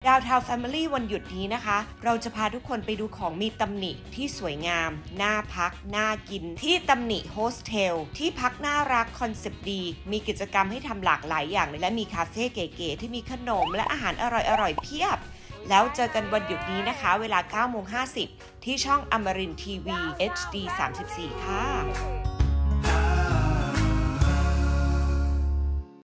Dowtown Family วันหยุดนี้นะคะเราจะพาทุกคนไปดูของมีตำหนิที่สวยงามน่าพักน่ากินที่ตำหนิโฮสเทลที่พักน่ารักคอนเซปต์ดีมีกิจกรรมให้ทำหลากหลายอย่างเลยและมีคาเฟ่เก๋ๆที่มีขนมและอาหารอร่อยๆเพียบแล้วเจอกันวันหยุดนี้นะคะเวลา 9:50 น.ที่ช่องอมรินทร์ทีวี HD 34 ค่ะ